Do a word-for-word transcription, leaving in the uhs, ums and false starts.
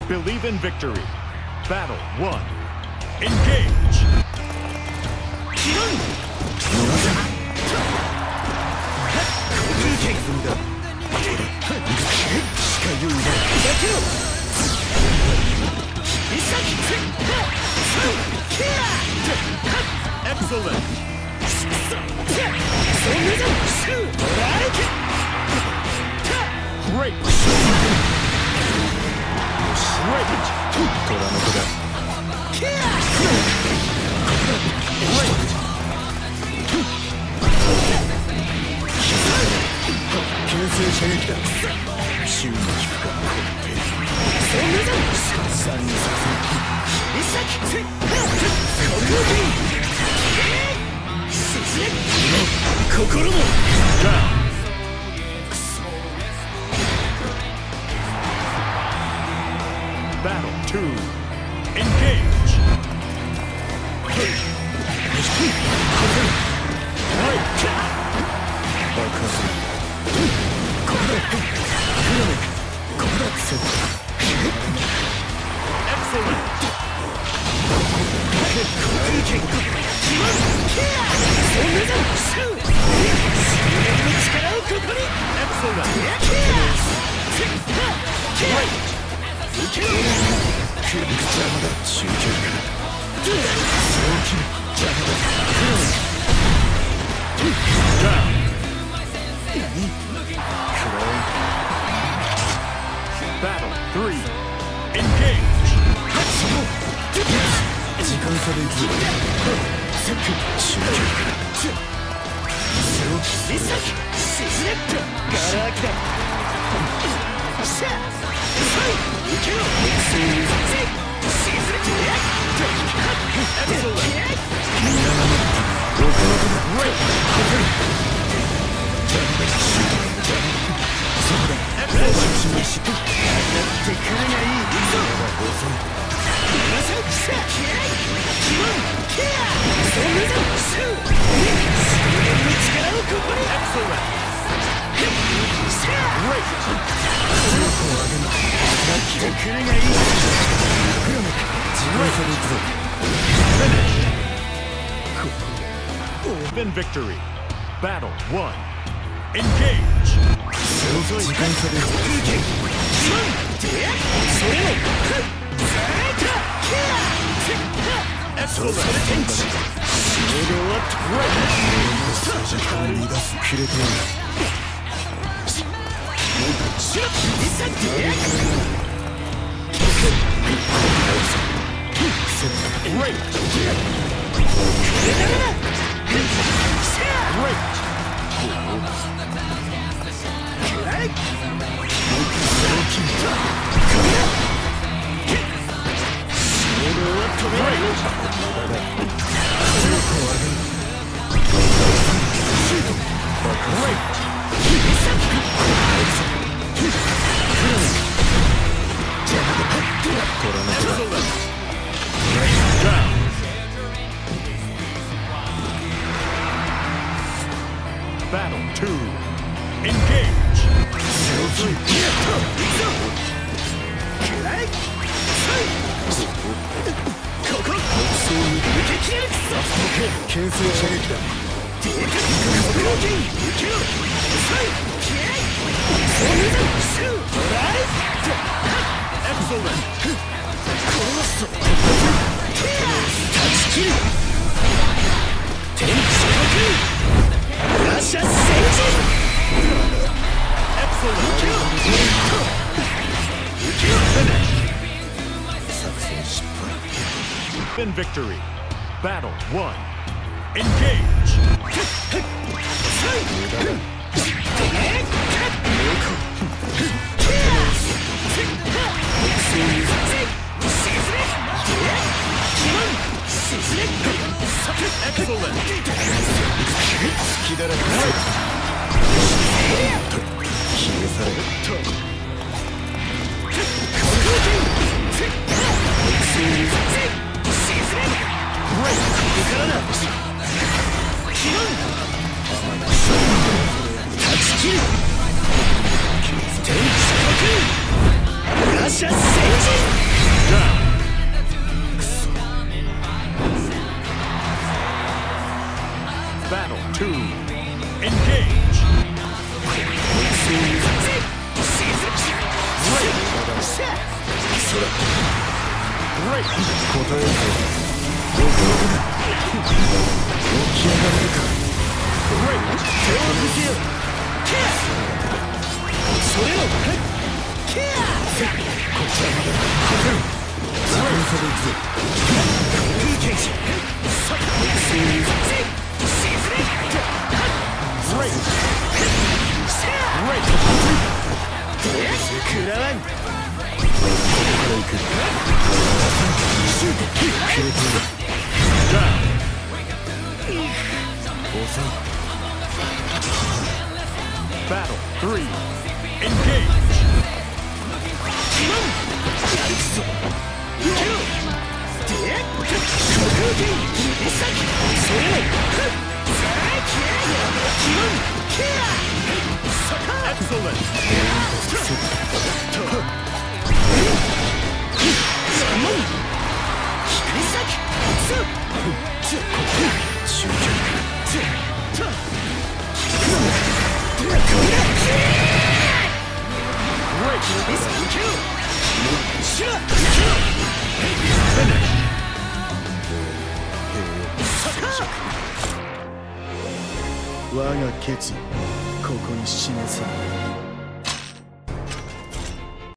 Believe in victory. Battle one. Engage. Excellent. Great. Down. Battle two. Engage. Great. Excellent. Down. Battle three. Engage. In victory. Battle one. Engage. Battle two. Engage. In victory. Battle one. Engage. Excellent. Great. 答えるぞ。どこだ。起き上がれるか。 Great. 手を見せよ。ケア。それを。ケア。こちらまで。自分差で行くぞ。空気剣士。そういう。 Great. Great. 食らわん。ここから行く。シュート。切れている。 Down. 遅い。 Battle three. Engage. やるくそ。受けろ。で、空気剣切り裂き。それを。さあ、ケアや。キモン。ケア。 Excellent. 我が決意、ここに示せ。